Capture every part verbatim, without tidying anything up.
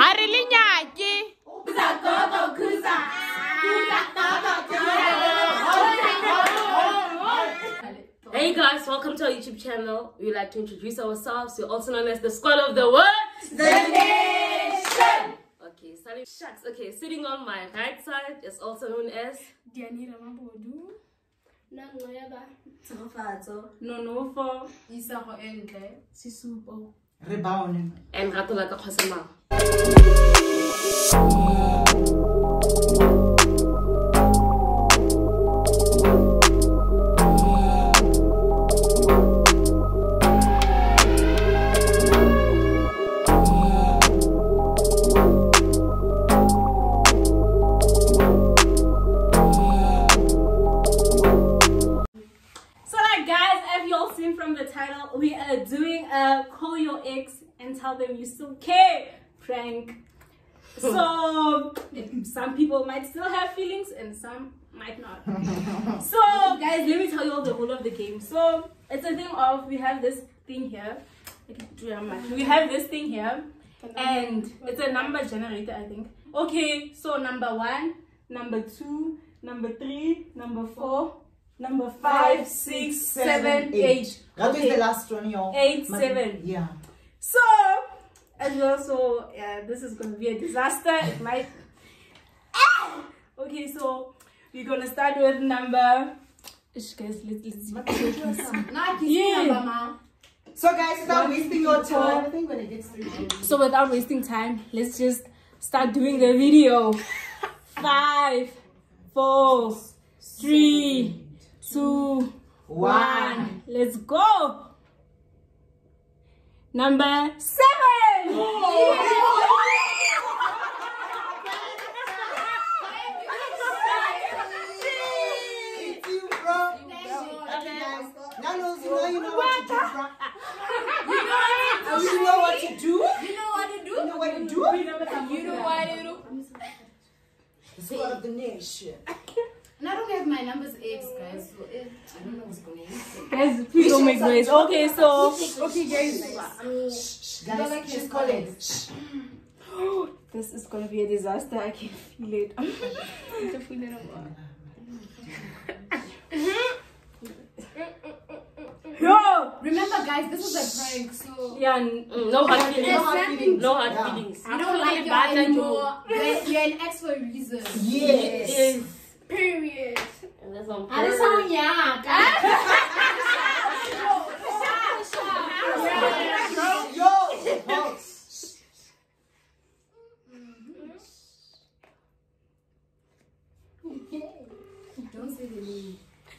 Hey guys, welcome to our YouTube channel. We would like to introduce ourselves. We're also known as the squad of the what? The Nation! Okay, starting shucks. Okay, sitting on my right side is also known as Dianira Mabodu. Nangoyaba. Tsofato. Nonofo. Isaho Engle. Sisupo. Rebound. and Ratolaka Khosama. From the title, we are doing a call your ex and tell them you still care prank. So some people might still have feelings and some might not. So guys, let me tell you all the whole of the game. So it's a thing of, we have this thing here. We have this thing here and it's a number generator, I think. Okay, so number one, number two, number three, number four, number five, six, seven, eight. That okay. is the last one, y'all. Eight, seven. Yeah. So, as well, so yeah, this is gonna be a disaster. It might. Okay, so we're gonna start with number. Ish, guys, let's let's. Yeah. So, guys, without wasting your time, I think when it gets three. So, without wasting time, let's just start doing the video. Five, four, three. Two, one, let's go. Number seven. Oh. It's you, bro. Okay, guys. Now, you know you know what to do, bro. You know what to do. You know what to do. You know what to do. You know what to do. The squad of the nation. And I don't have my numbers eggs, guys, so eh, I don't know what's going on. Guys, please don't make noise. Okay, so okay, guys. Shh, guys, she's calling. This is gonna be a disaster. I can feel it. I can feel it. Yo! Remember, guys, this is a prank, so yeah, mm, no hard feelings. No hard feelings. No hard Yeah. feelings. you don't like you anymore. You're, you're an ex for a reason. Yes. Yes. Period. And that's on I just sound young. Yo! Oh. Don't say the name.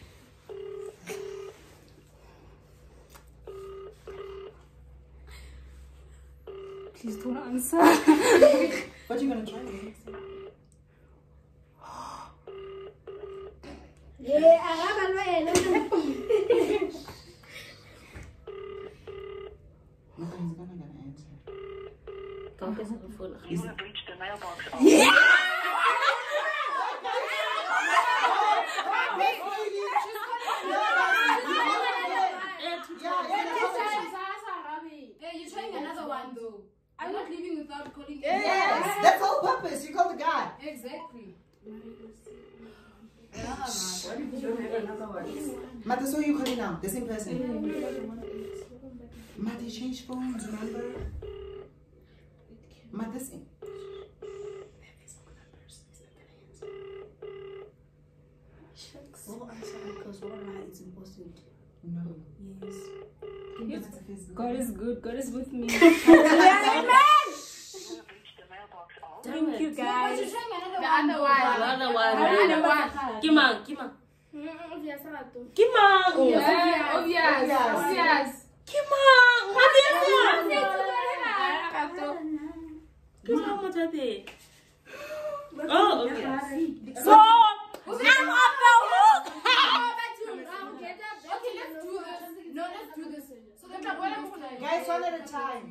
Please don't answer. What are you gonna try? Yeah, I have a way. Nothing's gonna gonna answer. Don't get the phone. You have reached the mailbox. Yeah! You're trying another one though. I'm not leaving without calling you. Yes, that's the whole purpose. You call the guy. Exactly. Mate, so you calling now? The same person. Mate, change phones, remember? Mate, same. Oh, I'm sorry, because what it's important. No. Yes. Yes. God is good. God is with me. You have reached the mailbox. Thank you, guys. But you're trying another The one. other one. The other one. The other one. Kimang, Kimang. Obvious. Kimang. Obvious. Obvious. Obvious. Kimang. Kimang, what's that? Oh, okay. So, I'm off the hook. Okay, let's do this. No, let's do this. So then, Guys, one at a time.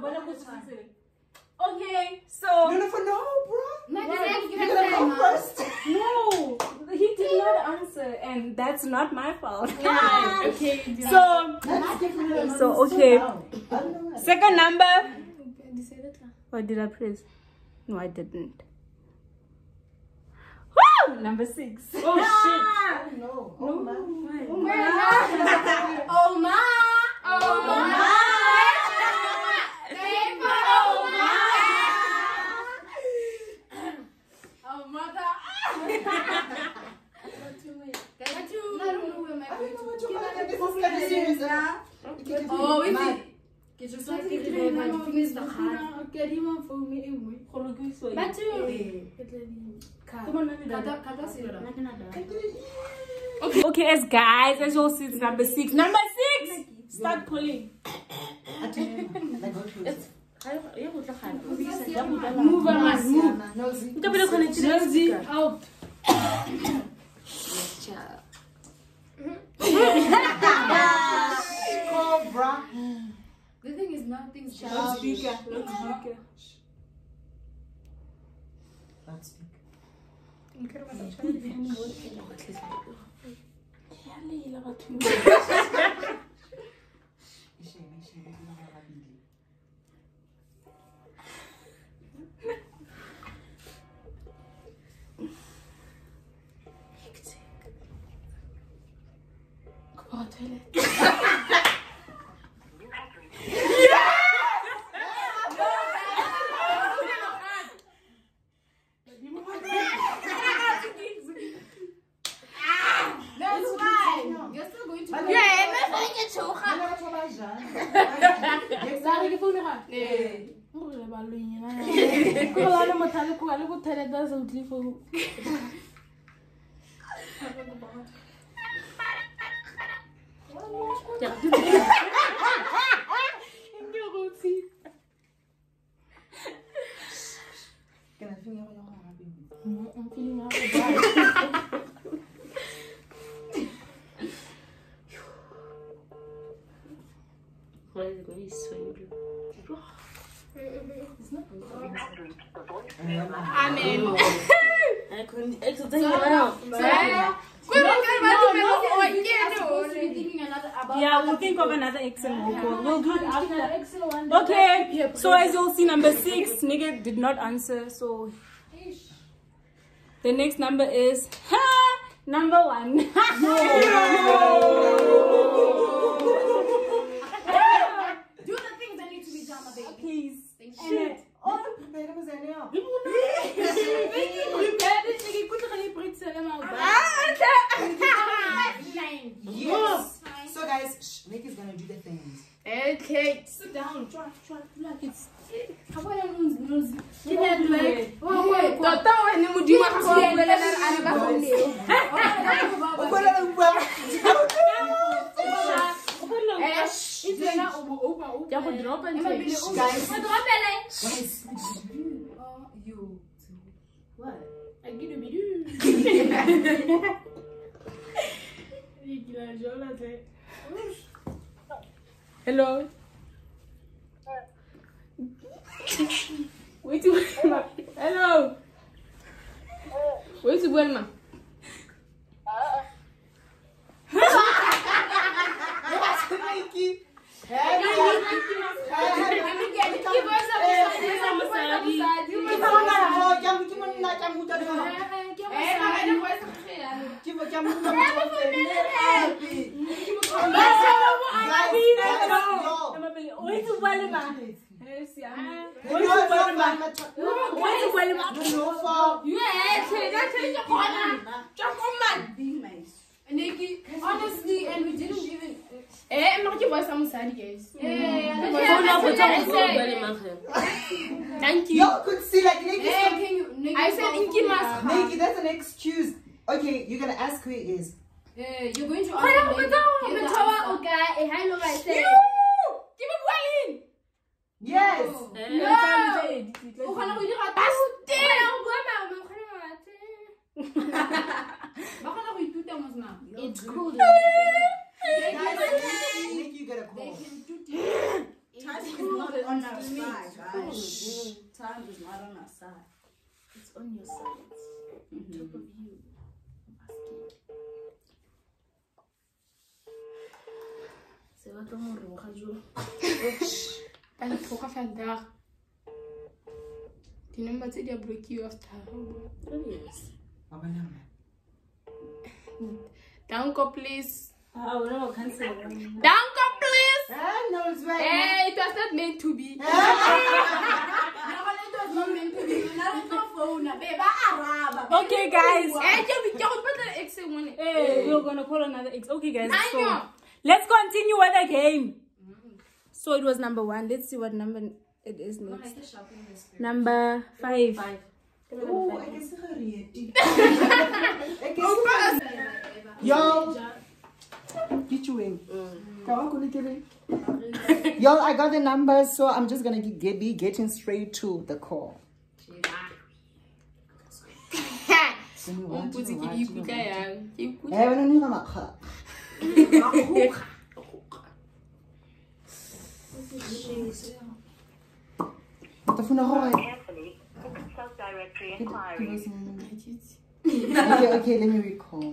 Okay, so. No, no, for no, bro. No, You're gonna go first. No, he did not answer, and that's not my fault. Yeah. Okay, so That's different. So, okay. I don't know. second number. What did I press? No, I didn't. Woo! Number six. Oh shit. No. Oh, man. Oh my. Oh my. Oh my. Oh mother. I don't know where my Oh, is it? Get your side. Get your my fingers the hard. Get him for me. Okay, okay, as guys, as you'll see, it's number six. Number six! Start pulling. Move on, move. Nosy out. Cobra. The thing is, nothing's Loudspeaker. Loudspeaker. I'm feeling out of breath. Why is it going to swing? It's not. Amen. I couldn't exercise around. Yeah, we'll think of another excellent vocal. We'll do it after. Okay, so as you'll see, number six, nigga did not answer. So the next number is ha, number one. Do the things that need to be done, my baby. Please. Shit. Oh, prepare them as I know. Yes. So guys, shh, Nick is gonna do the things. Okay. Sit down. Try, try, like it's. How about I lose, lose? Give me a leg. Oh, wait. Tata, when you do it, I'm going to drop and Guys, Guys. Oh, you. What? I get a video. Hello. Wait to Welma. Hello. Wait to Welma. Nikki. Nikki, honestly, and we didn't even. Eh, I'm not your voice. I'm sorry, guys. Thank you. Y'all could see like Nikki. Eh, can you? Nikki, I said Nikki must. Nikki, that's an excuse. Okay, you're gonna ask who it is. Eh, you're going to ask. Yes. It's cool. Nikki, you gotta call. Time is not on our side, guys. Time is not on our side. It's on your side. It's on top of you. C'est pas ton mot, radio. Elle est trop rafale. The number said they broke you after. Oh, yes. Danko, please. Oh, no, cancel. Danko, please. Eh, no, it's right. Hey, it was not meant to be. It was not meant to be. Okay, guys. Hey, we're gonna call another X. Okay, guys. So, let's continue with the game. So it was number one. Let's see what number it is next. Number five. Five. Oh, I guess Yo, get you in. Yo, I got the numbers, so I'm just gonna get, be getting straight to the call. Carefully. Self-directory inquiry. Okay, okay, let me recall.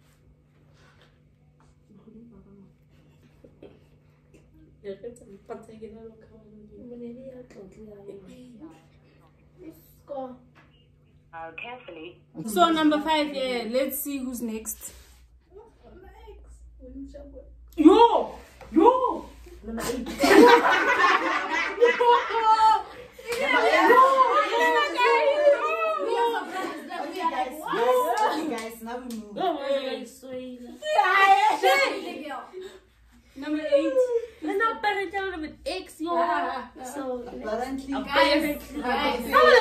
Uh, carefully. So number five, yeah. Let's see who's next. Yo, yo. Number eight. Okay, guys, now we move. Number eight. Let's not better than with X, yo. So, Apparently, Guys, guys.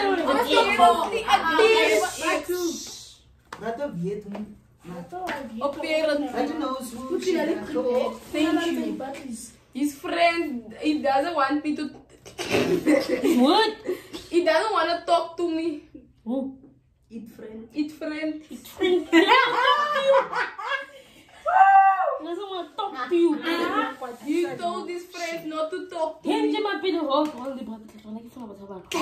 that of Vietnam. Apparently. I don't know who's who. Thank you. His friend, he doesn't want me to. what? He doesn't want to talk to me. Who? Eat friend. Eat friend. Eat friend. He doesn't want to talk to you. He told his friends not to talk to Him, me. Jim, I've been all the brothers. I'm like, I'm about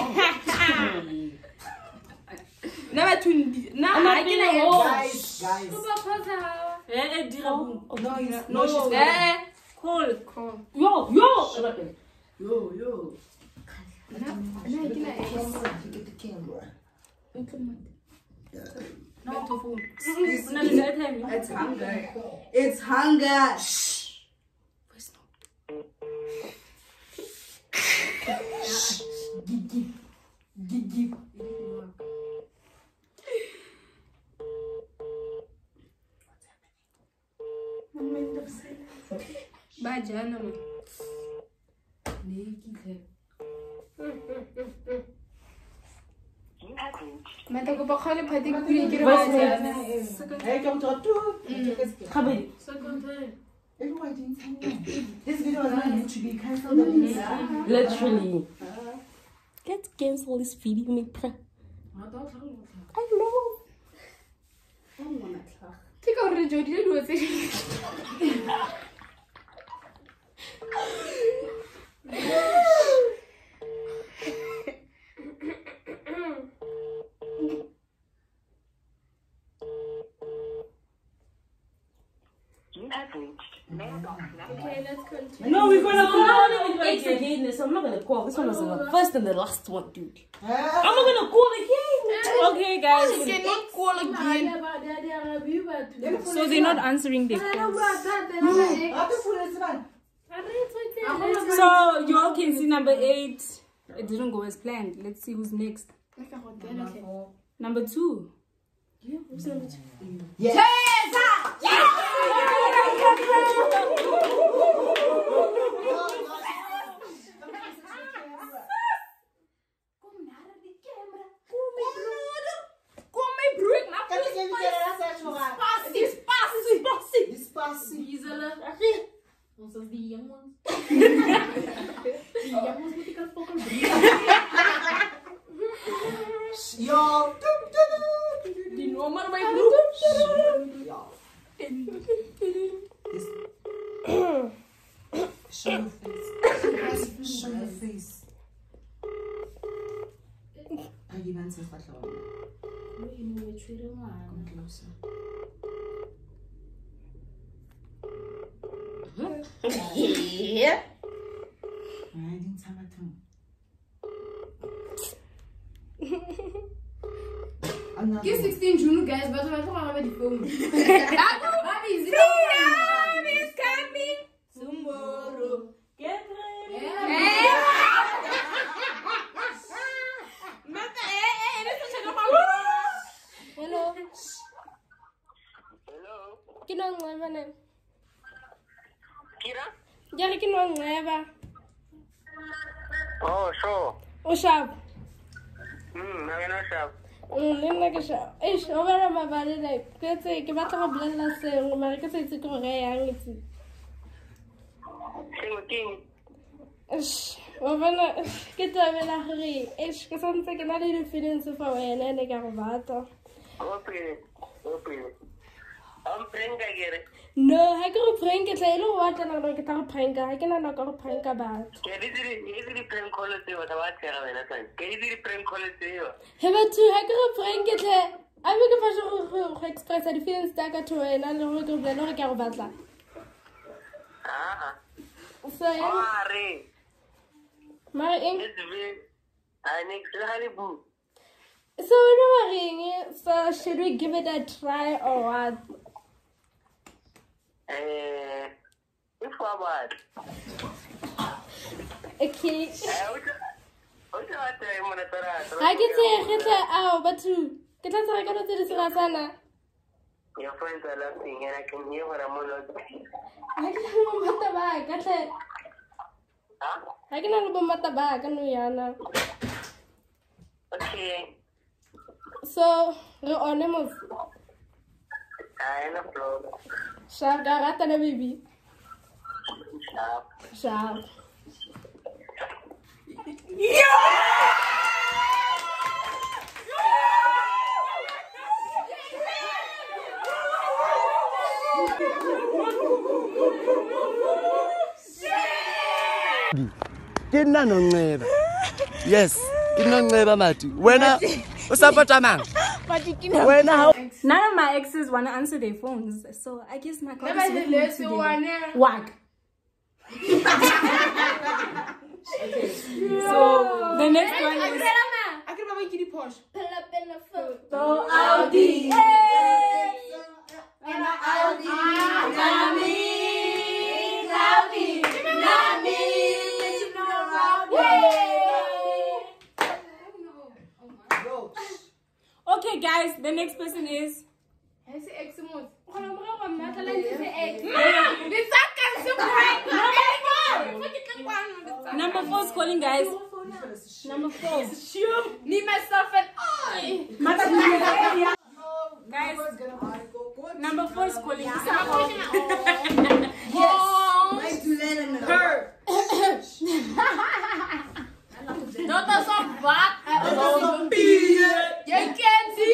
Now I tune. Now I'm not I being a can. hoe. Guys, guys. Eh, eh, dira boom. No, he's, No, no, she's eh. Call. Call. Yo, yo. Yo, yo. Now I can. Get the camera. No to phone. It's hunger. It's hunger. Bajana man. You have reached. Mata ko pa khale phati ko kuri kira Voice bajana. Hey, come to two. Kabedi. Everyone didn't tell me. This video was not meant to be cancelled. Literally. Let's cancel this video. Make pre. I know. Take out the Jody to do it. You have reached mailbox number. Okay, let's continue. No, we're gonna I'm call not it even X again, so I'm not gonna call. This one was the first and the last one, dude. I'm Ah, not gonna call again. Okay, guys. You cannot call again. So they're not answering their calls. So you all can see number eight. It didn't go as planned. Let's see who's next. Number two. Who's number two? yes. Yo, The normal way group. This. Show your face. Show your face. I give answers, but come closer. Yeah. I didn't tell my tongue. It's sixteen June, guys, but I'm not already filming. Mommy is coming tomorrow. Get ready. Hello. Hello? Kinongceba Kira? Jari kinongceba. Oh, sure. Ushap. Hmm, I'm not sure. Nna ke sha. Eish, o bana mabale like. Ke tse ke batla go bolella sengwe, mara ke se itse ke gore yang itse. Same thing. Eish, o bana ke tabela gore eish ke santse ke na le di-feelings for wena ene ka go batla. Open it. Open it. I'm praying again. No, ha ke go prank tla ile go batla gore ke tla go pranka. Ha ke na nako go pranka batho. Can you do the prank call to what I want to have? Can you do the prank call to you? He batho ha ke go prank tla. A be ke fa go go expressa di-feelings tsa ka to wena le go ke bolela gore ke go batla. Ah. So yeah. Sorry. Mara eng. It's very. I need to have a boo. So we're worrying. So should we give it a try or what? Eh, if what? Okay. Eh, what? What you want to monitor? Ha ke tse ke tla ao batho. Ke tla tsara ka tse di sera sana. Your friends are laughing and I can hear what I'm on. Ha ke na go mata ba ka tle. Huh? Ha ke na go mata ba ka no yana. Okay. So re one mo. I am a flow. Sharp ga rata na baby. Sharp. Sharp. Ke nna Nongceba. Yes, ke Nongceba Mati. Wena o support mang? Wena how? None of my exes want to answer their phones, so I guess my call is with me today. Wag. So the next one is I can remember Kitty Posh. So Audi. And Audi. Okay, guys, the next person is. Number four is calling, guys. Number four. Me, myself, and I. Guys, number four is calling. Yes. Her. Not a song, but you can see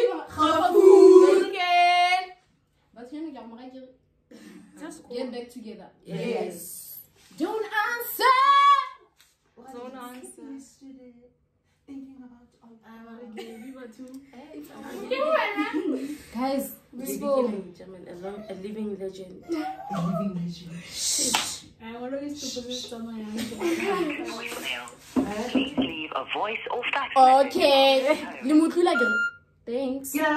but you just get back together. Yes. Don't answer. Don't answer. Thinking about Guys, Let's we go. begin German, a, lo- a living legend. I always propose someone Voicemail. Please leave a voice or fax Okay. Le mutlu la gre. Thanks. Okay,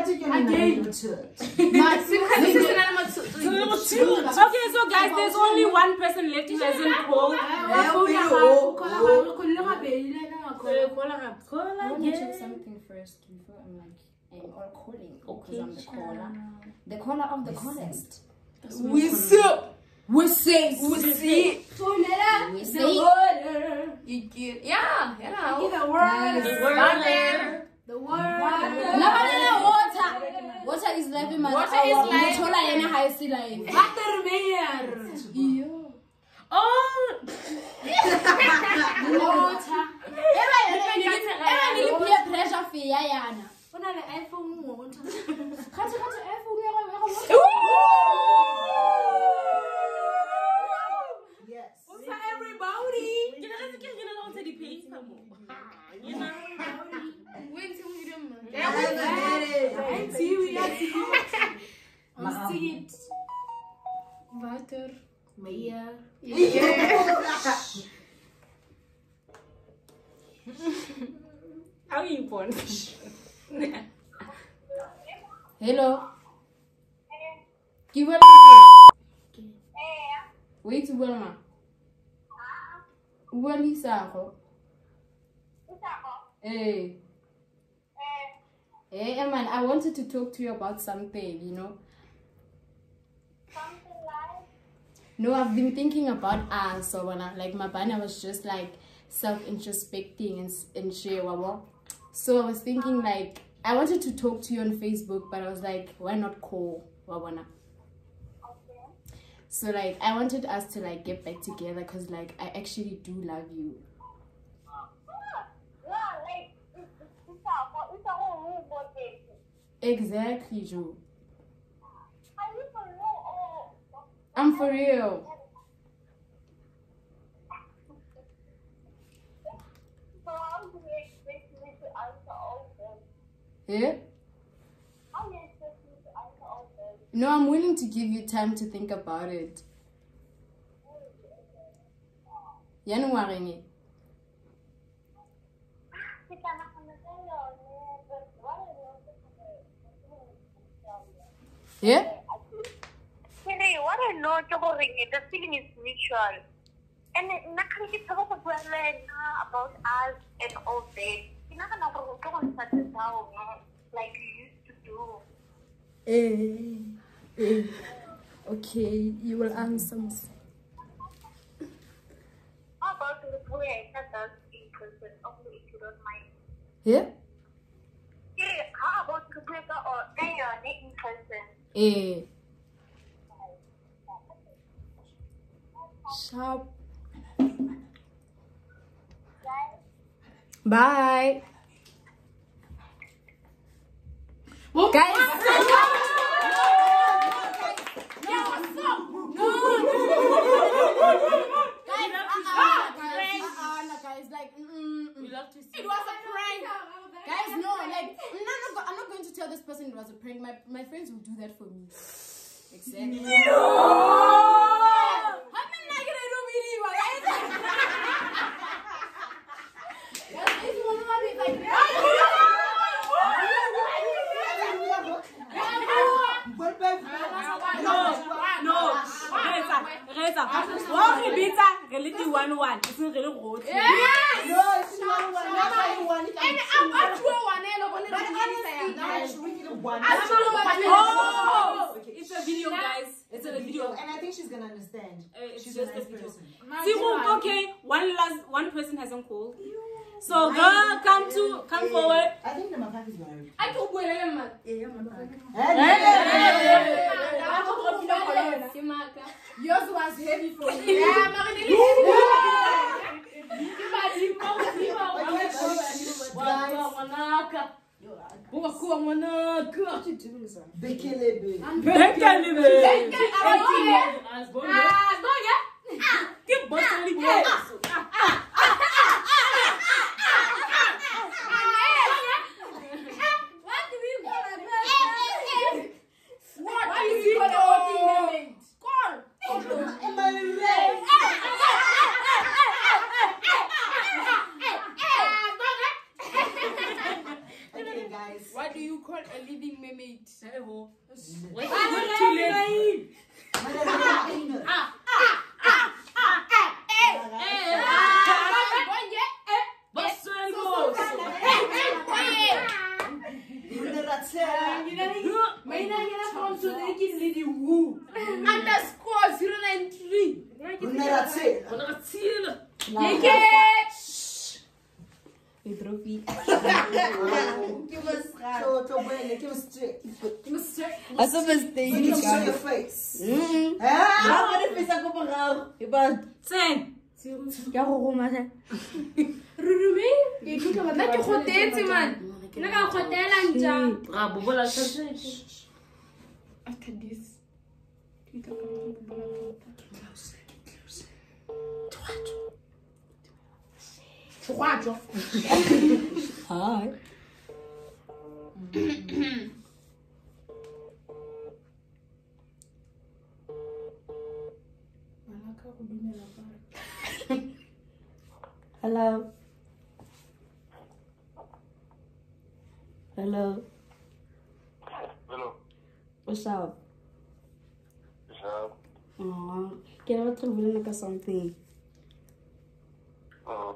so guys, there's only one person left who hasn't called. Oh, I want to check something first before I'm like, I'm all calling because I'm the caller. The caller of the callest. We see. We see. We see. We see. You get, yeah, you know. The word. Water. The word. Water. Water is life, man. Water is life. Water is life. Water mayor. Oh! Water. Ever peer pressure for Yana. What are the iPhone water? Can't you iPhone? Yes. For everybody. You know, that's again, you know, don't say the pay. You know? Wait till we do it. Yeah, we got it. And see, we got it. On seat. Water. Mayor. How you born. Hello. Give her wait to Wilma. Well, he's out. Hey. Hey, man, I wanted to talk to you about something, you know. Something like? No, I've been thinking about us. So when I, like, my banner was just like self-introspecting and, and share. So I was thinking like, I wanted to talk to you on Facebook, but I was like, why not call Wawana? Okay. So like, I wanted us to like get back together because like, I actually do love you. Exactly, Joe. Are you for real or? I'm for real. So how do you expect me to answer all this? Yeah? How do you expect me to answer all this? No, I'm willing to give you time to think about it. January. Yeah? Hey, what I know, the feeling is mutual. And I can't talk about us and all that. You're not going to go on such a down like you used to do. Eh, eh. Okay, you will answer me. How about the boy I said that in person, only if you don't mind? Yeah? Yeah, how about the boy or they are in person? Eh. Sharp. Bye. Well, guys, it was a prank. Guys, no, like, I'm not, I'm not going to tell this person it was a prank. My, my friends will do that for me. Exactly. No! One one, it's not really good. Yeah. No, it's not one. That's one. And I'm actually one. Oh, it's a video, guys. It's a video, and I think she's gonna understand. Uh, it's she's just a nice a video. person. See, okay, one last, one person hasn't called. So girl, come to, come forward. I think the Makak is married. I told you, man. Yours was heavy for me. Yeah, what do you call a living mermaid? What's too late? Underscore zero nine three. Give us so to win, give us straight. Give us straight. I saw this thing. Give us your face. Mm. Ah, what if it's a couple of about Ten. Ya go go mata. Rurumi? Ke tlhoka ba ke khotetse man. Ke na ka khotela ntja. Ga bobola tshetse. After this. Tshwatso. Hi. Hello. Hello. Hello. What's up? What's up? Oh, can I tell you like something? Uh,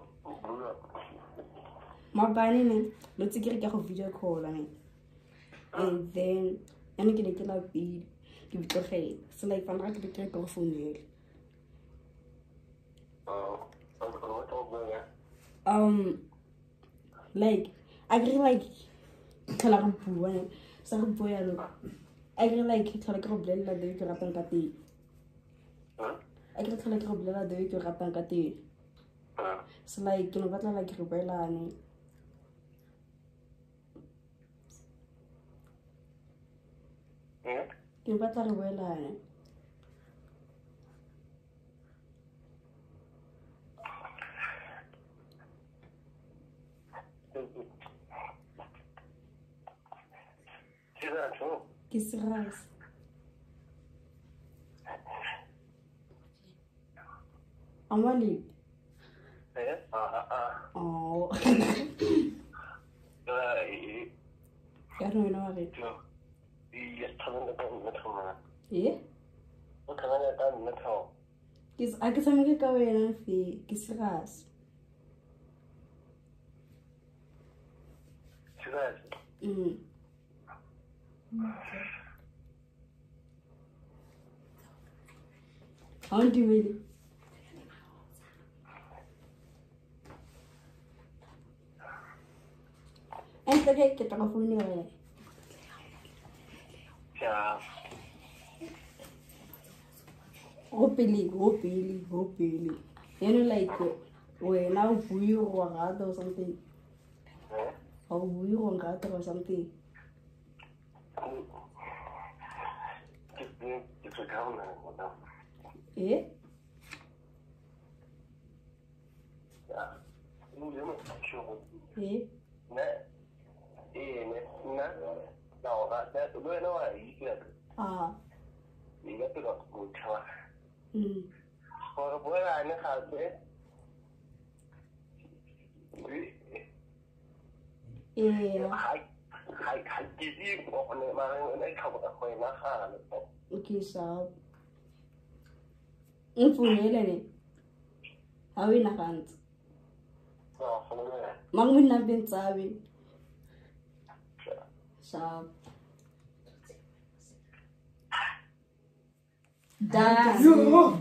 My bunny, man. Let's get a video call on it. And then, I'm going to get a bead. Give it to her. So, like, I'm not going to get a phone. Um, like, I get like, I get like, I get like, I get like, I get like a blend of the rapangati. So, like, you know, what I like Rubella and you know, what I Rubella. Kiss rice. I'm one lead. Oh. I don't know it. Yeah? Kiss, I guess I'm going to go in and see. Kiss rice. Mm. I want to do it. And okay, get off on your Yeah. Hopefully, hopefully, hopefully. You know, like, when now you or something. Or you or something. It's a government. Yeah? Yeah. Yeah? Ah. Mm. Yeah. Okay, so. Mfunelene. Hawi na kanti. Mangwini na bentsabi. So. Da. Zo.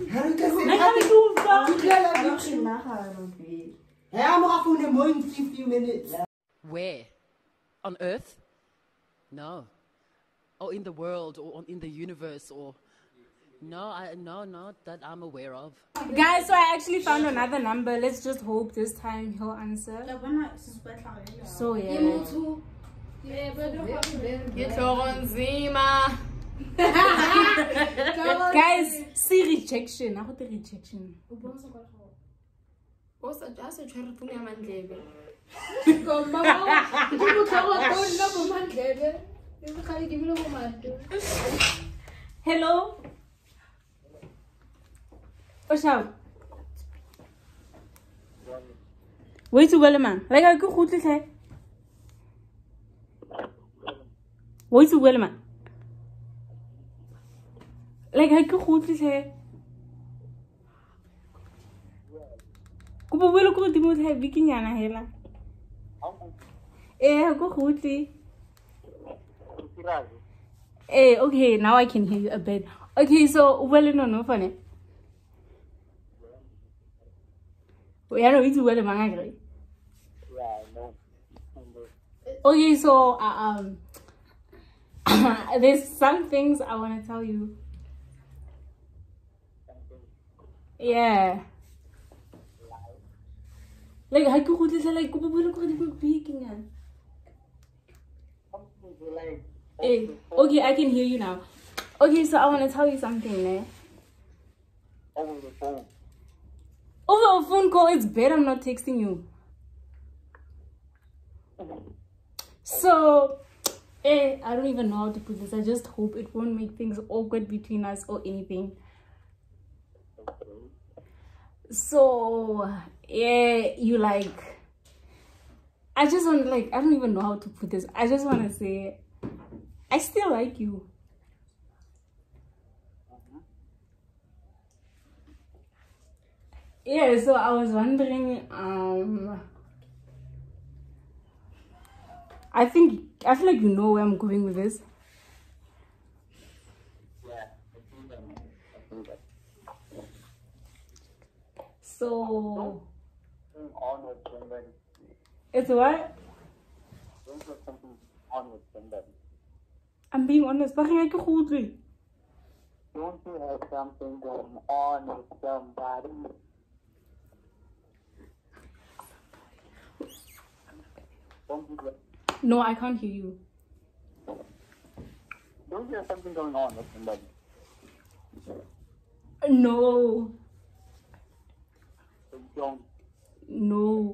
Where? On Earth? No. Or in the world, or on- in the universe, or no, I no, not that I'm aware of. Guys, so I actually found another number. Let's just hope this time he'll answer. So yeah. Guys, see rejection. I got the rejection. Hello. What's up? Wait to well, man. Like I could hold it. Wait to well, man. Like I could hold it. Kuba welo ko dimo tha bikinyana hela. Eh go khutli. Eh okay, now I can hear you a bit. Okay, so well no no funny. We are going to well mangagre. Okay, so uh, um there's some things I want to tell you. Yeah. Like, I could like, go to speaking. Hey, okay, I can hear you now. Okay, so I want to tell you something, eh? Over the phone. Over a phone call, it's better I'm not texting you. So, eh, I don't even know how to put this. I just hope it won't make things awkward between us or anything. So, yeah, you like, I just want, like, I don't even know how to put this. I just want to say, I still like you. Yeah, so I was wondering, um, I think, I feel like you know where I'm going with this. Yeah, I think that. I think that. So, On with somebody. it's what? Don't do something on with somebody. I'm being honest. Don't you Don't you have something going on with somebody? Don't you have, No, I can't hear you. don't you have something going on with somebody? No, Don't. no.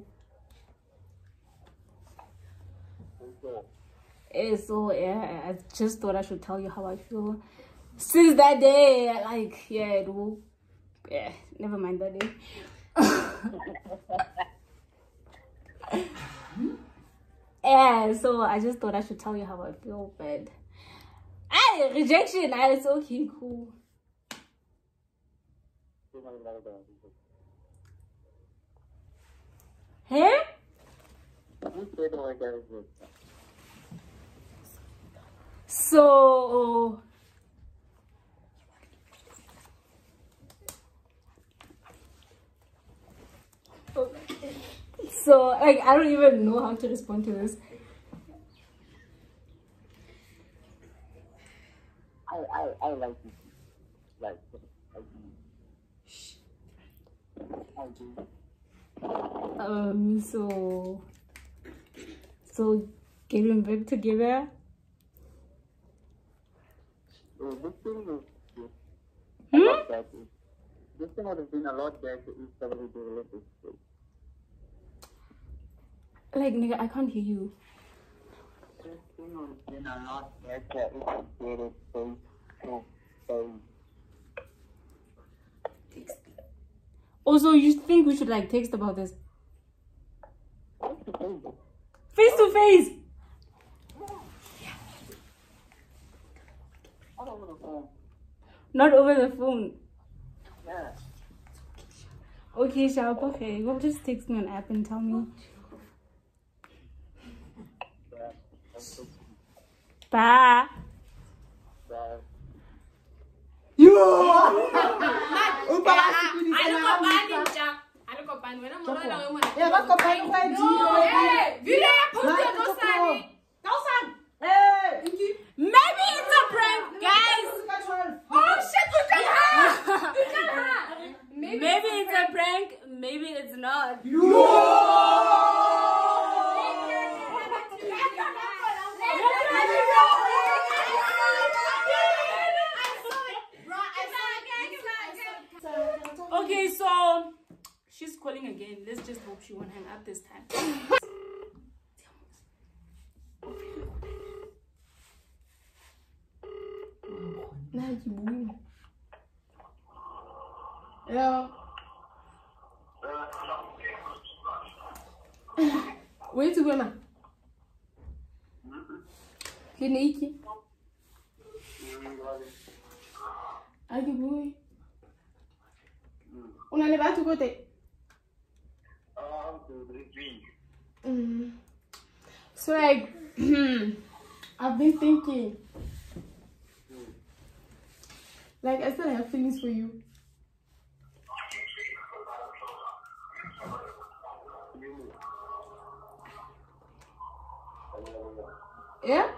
Don't. Eh, so yeah, I just thought I should tell you how I feel. Since that day, like, yeah, it will, yeah, never mind that day. Yeah, so I just thought I should tell you how I feel, but I rejection, I it's okay, cool. Hey? So So, like, I don't even know how to respond to this. I, I, I like it. Like, I do. I do. Um, so, so getting back together. Oh, this thing is Hmm? a lot better. This thing would have been a lot better if somebody developed it. Like, nigga, I can't hear you. This thing would have been a lot better if you did it face to face. Also, you think we should, like, text about this? Face to face. Face to face! All over the phone. Not over the phone. Yeah. Okay, Sharp, okay. Well, just text me on app and tell me. Yeah. Bye. Bye. Maybe it's a prank, guys. Oh shit, Maybe it's a prank, maybe it's not. Okay, so she's calling again. Let's just hope she won't hang up this time. Yeah. Where to go now? Kiniki. Agi boy. Una le va to go there. Mm. So like I've been thinking. Like I still have feelings for you. Yeah?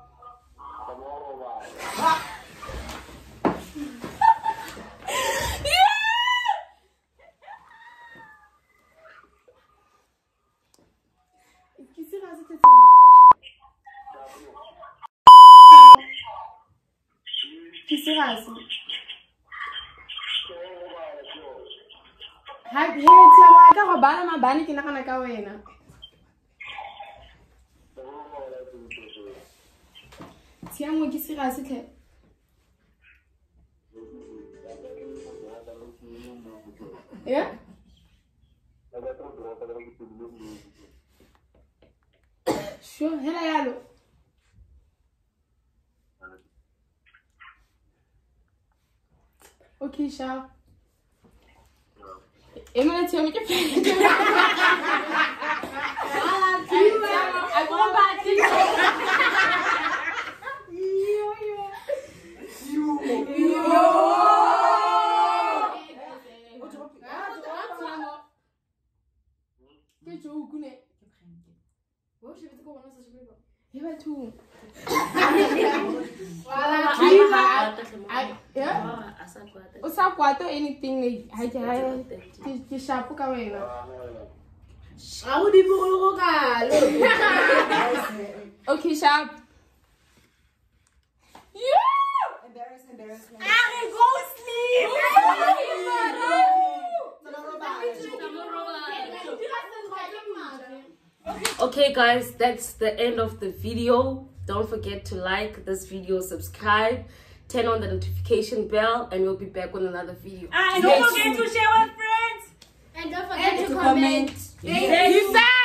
Ha he tsama ka go bala mabane ke nagana ka wena. Tiamo ke sira se tle. Yeah? Sure, hello, hello. Okay, Sha. I'm gonna tell me your friend. I go back to you. Yeah, too. Usa quatro anything I can to sharp away. Okay, sharp. Yeah! Embarrass, embarrass. I go sleep. Okay guys, that's the end of the video. Don't forget to like this video, subscribe, turn on the notification bell, and we'll be back with another video. And don't forget to share with friends. And don't forget And to to comment. comment. Thank you.